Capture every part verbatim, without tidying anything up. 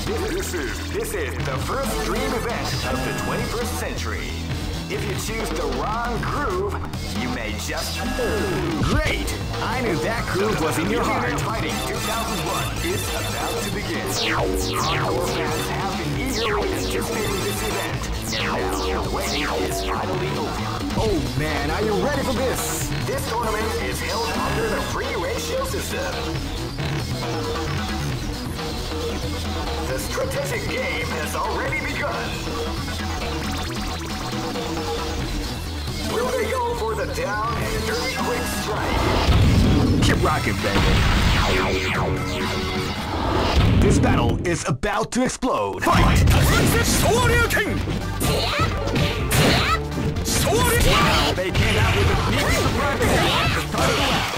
This is, this is the first dream event of the twenty-first century. If you choose the wrong groove, you may just... Great! I knew that groove was in your heart. Fighting two thousand one is about to begin. Hardcore fans have been eagerly anticipating this event, and now the waiting is finally over. Oh man, are you ready for this? This tournament is held under the free ratio system. The strategic game has already begun. Will they go for the down and dirty quick strike? Keep rocking, baby. This battle is about to explode. Fight! Shoryuken! Wow, they came out with a sneaky surprise attack at the start of the round.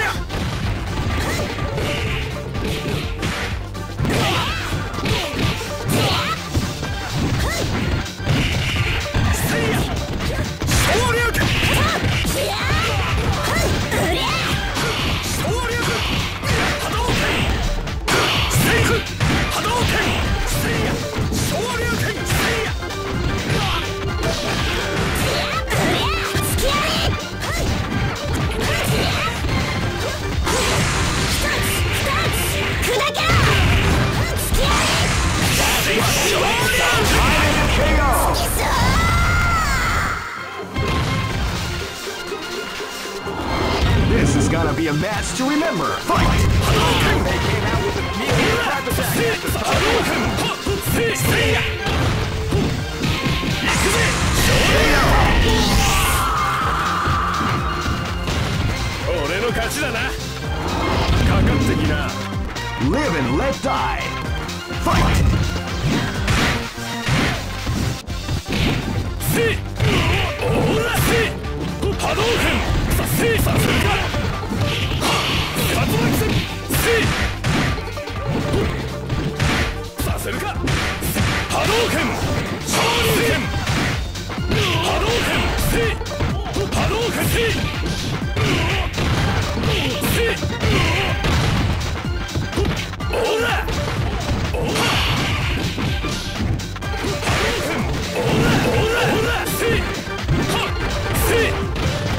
This is gonna be a match to remember. Fight! Hadouken! They came out with a sneaky attack attack at the start. Live and let die. Fight! Hadouken! さあするか活躍戦さあするか波動拳昇竜拳波動拳波動拳オーラオーラ波動拳オーラオーラオーラせはせ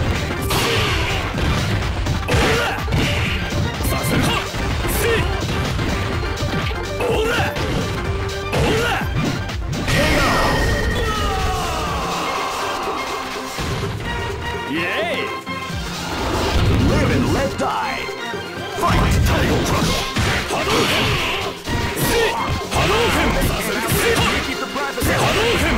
Die! Fight! Tiger Crush! Hadouken! Hadouken! Hadouken!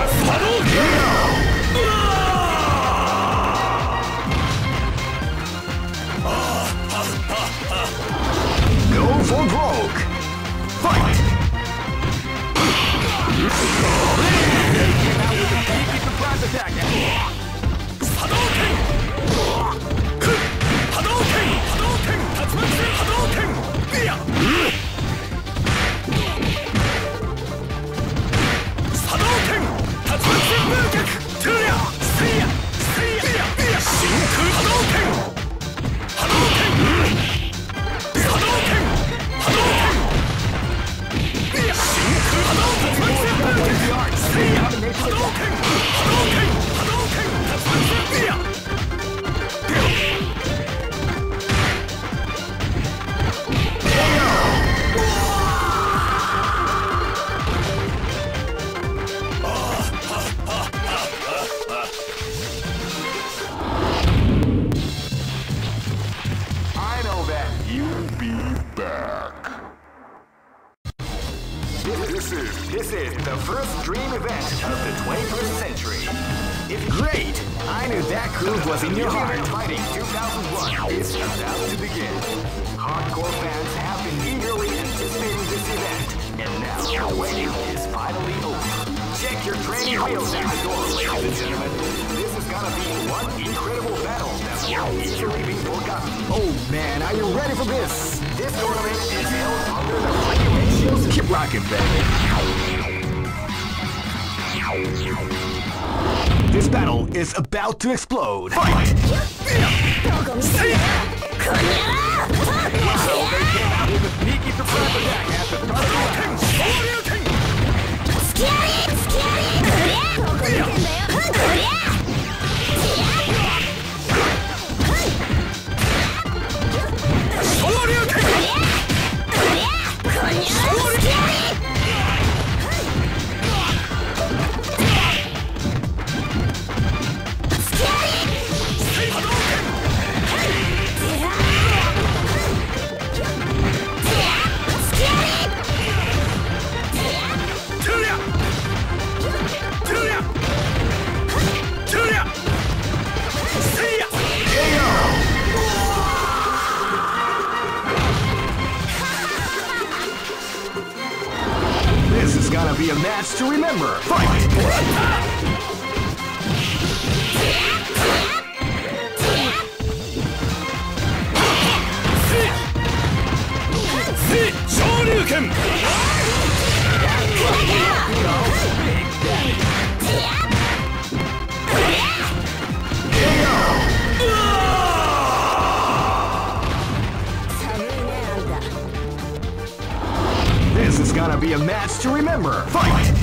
Hadouken! Go for broke! Fight! Surprise attack! Hadouken! Hadouken! Hadouken! Hadouken! Hadouken! Yeah! Hadouken! Hadouken! Hadouken! Tuya! Seiya! Seiya! Shinku Hadouken! Hadouken! Hadouken! Hadouken! Shinku Hadouken! Seiya! Hadouken! Hadouken! Hadouken! Hadouken! Yeah! This is the first dream event of the twenty-first century. If great! I knew that groove was in your heart. Fighting two thousand one is about to begin. Hardcore fans have been eagerly anticipating this event, and now the waiting is finally over. Check your training wheels at the door, ladies and gentlemen. This is gonna be one incredible battle that will easily be forgotten. Oh man, are you ready for this? This tournament is held under the free ratio system. Keep rocking, baby. This battle is about to explode. Fight! Wow, they came out with a sneaky surprise attack at the start of the round. gonna be a match to remember. Fight! Shoryuken! This is gonna be a match to remember. Fight!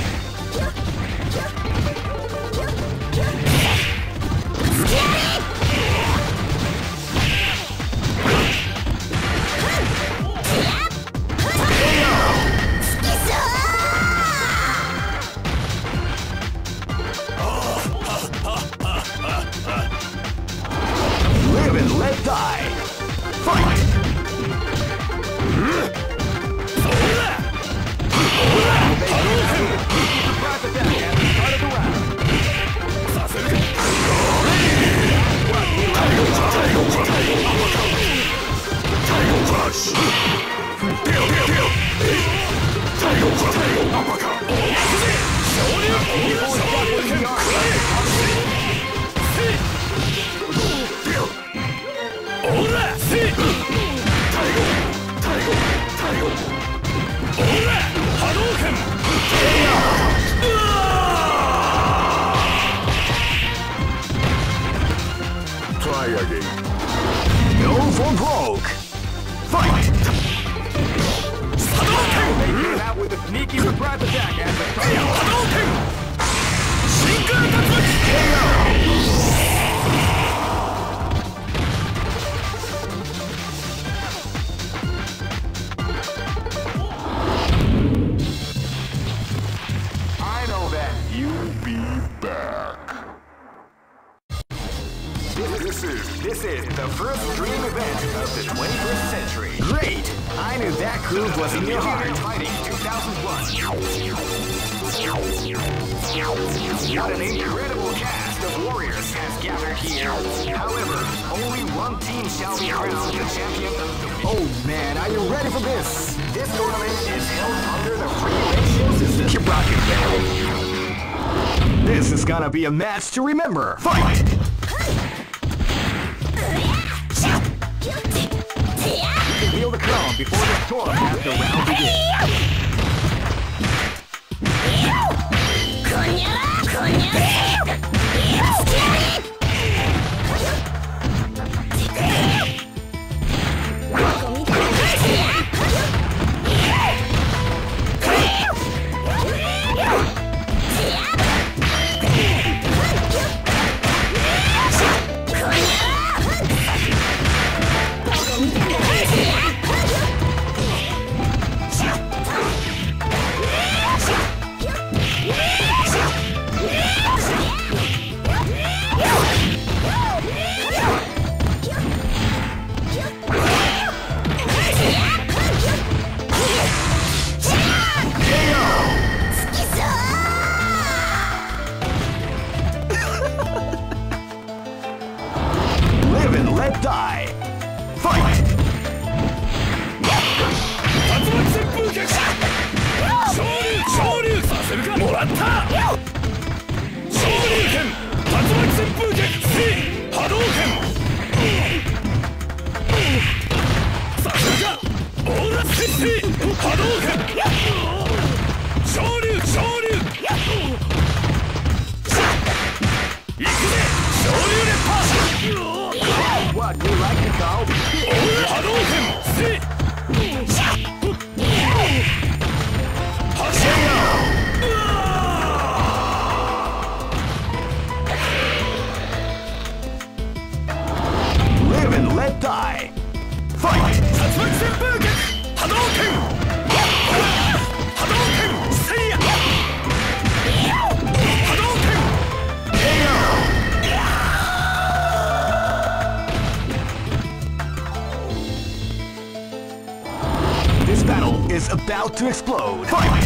Live and let die. Fight! Try again. Go for broke. Fight! They came out with a sneaky surprise attack at the I know that. You'll be back. This is, this is the first dream event of the twenty-first century. Great! I knew that groove was in your heart. Fighting two thousand one. What an incredible cast of warriors has gathered here. However, only one team shall be crowned the champion of the... Oh man, are you ready for this? This tournament is held under the free ratio system. Keep rocking, man. This is gonna be a match to remember. Fight! Feel the calm before the storm as the round begins. Live and let die. Fight! What do you like to call Live and let die. Fight! This battle is about to explode. Fight!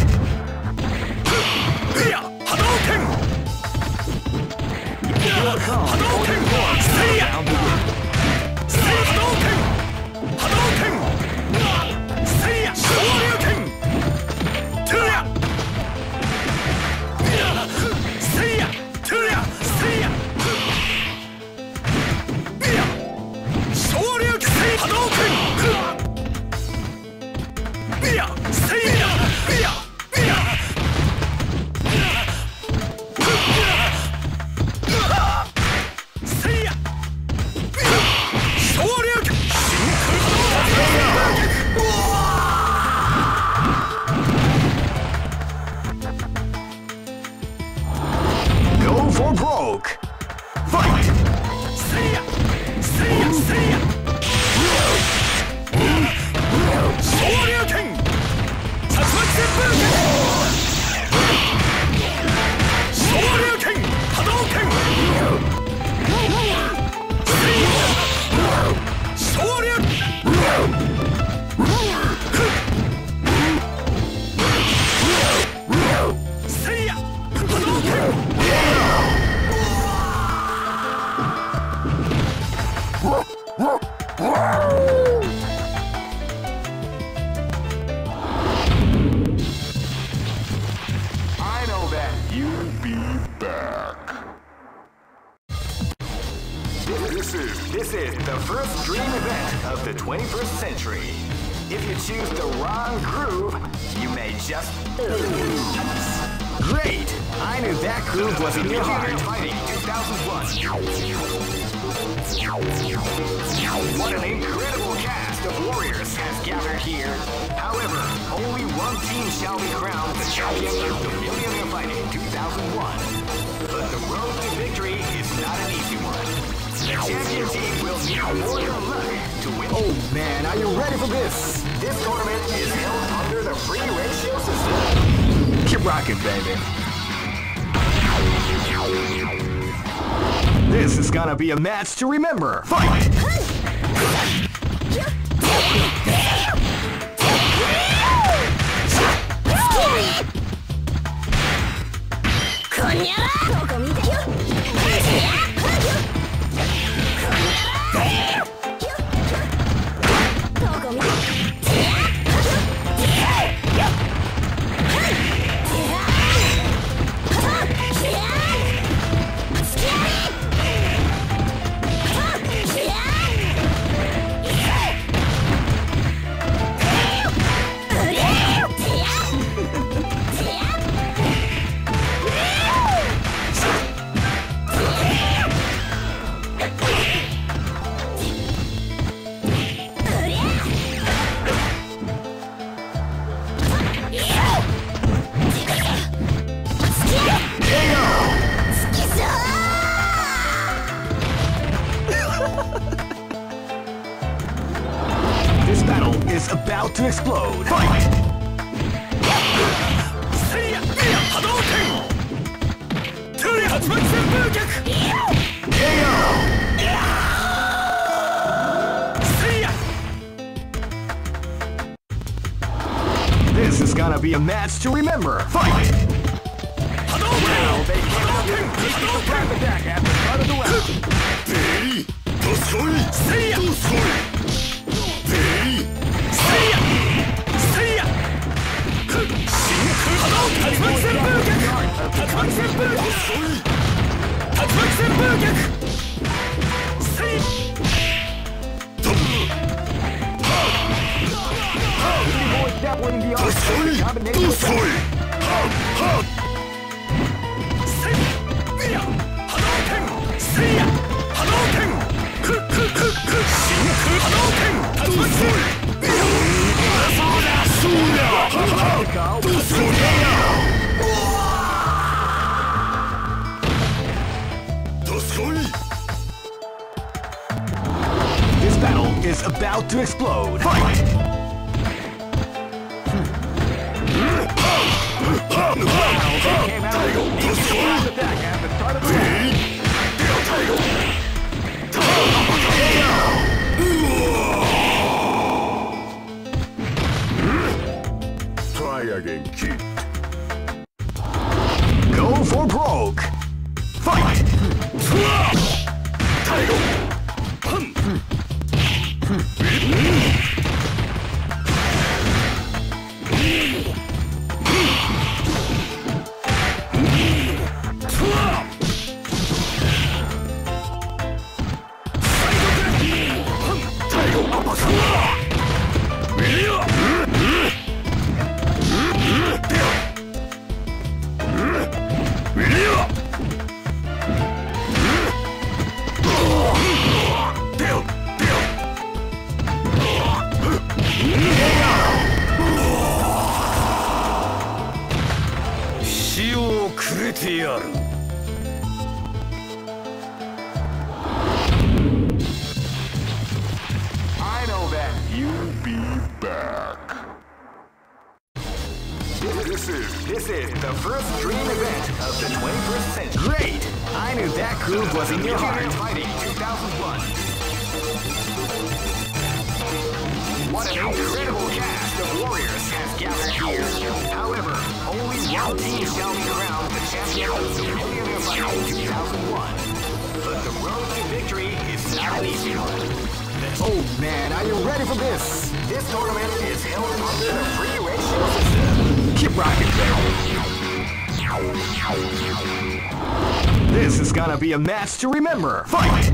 This is, this is the first dream event of the twenty-first century. If you choose the wrong groove, you may just lose. Great! I knew that groove was in your heart. Fighting two thousand one. What an incredible cast of warriors has gathered here. However, only one team shall be crowned the champion of the Millionaire Fighting two thousand one. But the road to victory is not an easy one. The champion team will need more than luck to win. Oh man, are you ready for this? This tournament is held under the free ratio system. Keep rocking, baby. This is gonna be a match to remember. Fight! This battle is about to explode. Fight! This is gonna be a match to remember. Fight! Now they came out with a grab attack at the start of the round. This battle is about to explode. Fight! Came out with attack at the start of the round. Try again, kid. Go for broke. Fight! I know that you'll be back. This is This is the first dream event of the twenty-first century. Great! I knew that groove was in your heart. Fighting two thousand one. What an incredible cast of warriors has gathered here. However, only one team shall be crowned the champion of the Millionaire Fighting two thousand one. But the road to victory is not an easy one. Oh man, are you ready for this? This tournament is held under the free ratio system. Keep rocking, baby. This is gonna be a match to remember. Fight!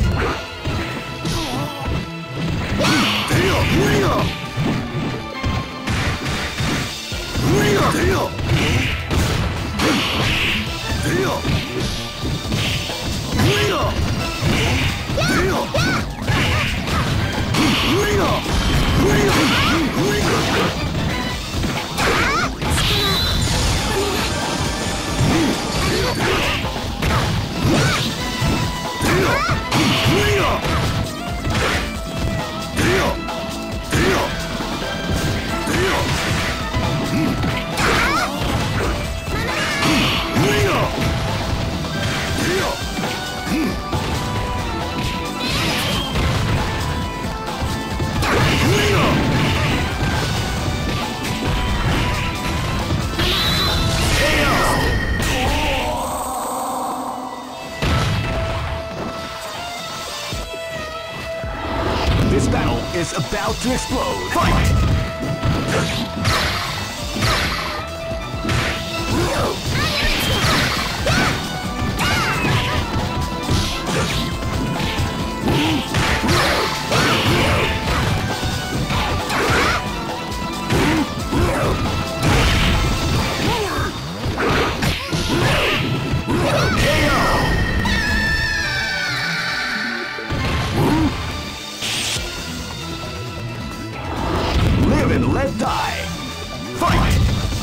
This battle is about to explode. Fight! Live and let die. Fight!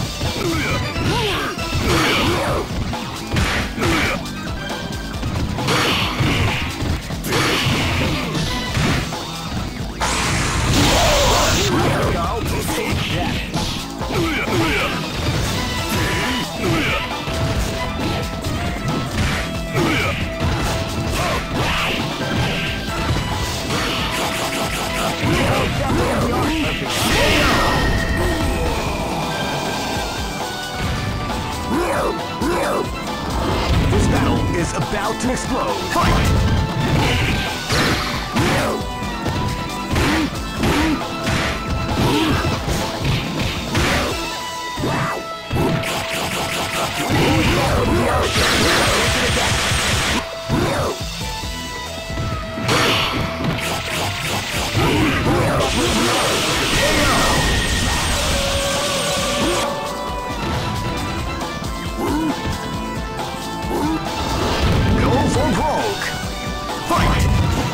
This battle is about to explode. Fight! Go for broke. Fight!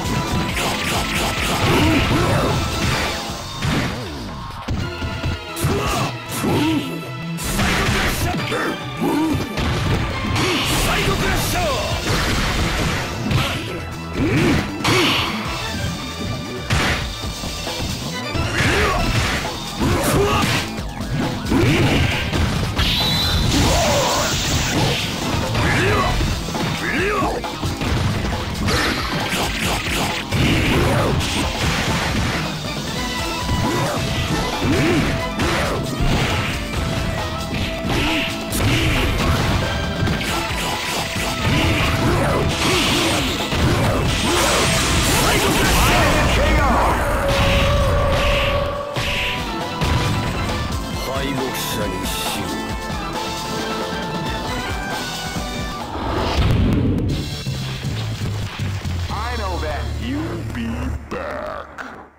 I know that you'll be back.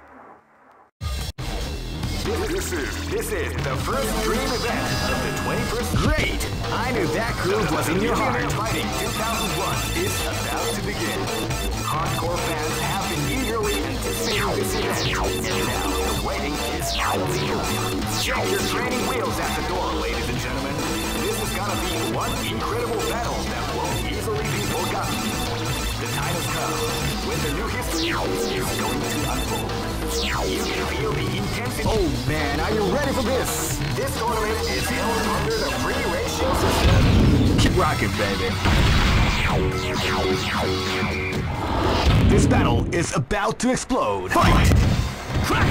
This is this is the first dream event of the twenty-first. Great! I knew that groove was in your heart. Fighting two thousand one is about to begin. Hardcore fans have been eagerly anticipating this event, and now the waiting is finally over. Check your training wheels at the door, ladies and gentlemen. This is gonna be one incredible battle that won't easily be forgotten. The time has come when the new history is going to unfold. You can feel the intensity. Oh man, are you ready for this? This tournament is held under the rocking, baby. This battle is about to explode. Fight! Crack!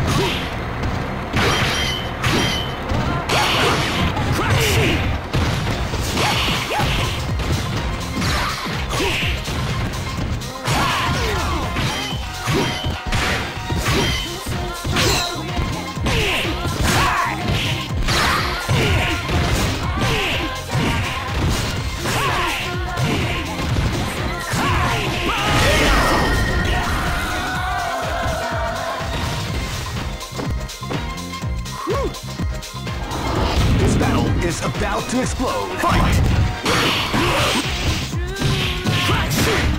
This battle is about to explode. Fight! Crack!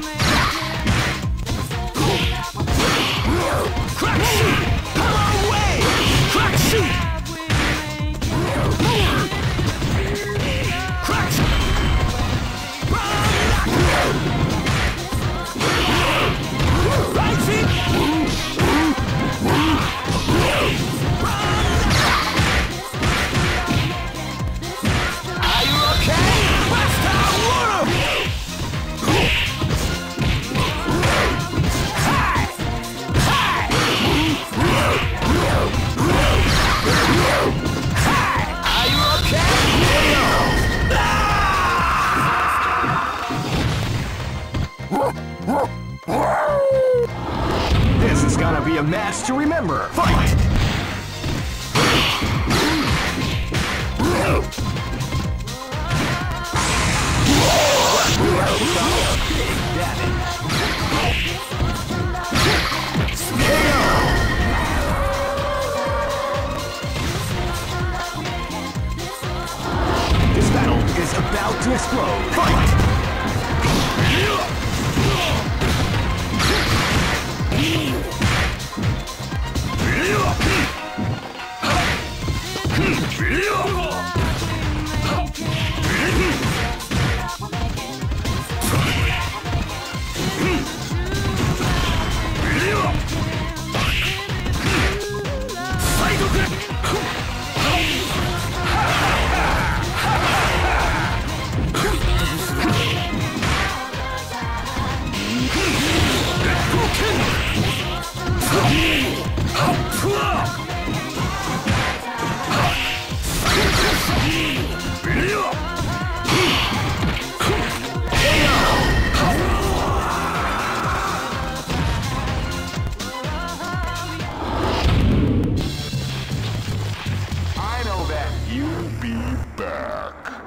Crack! Come away! Crack! Crack! Right feet! This is gonna be a match to remember. Fight! This battle is about to explode. Fight! You'll be back.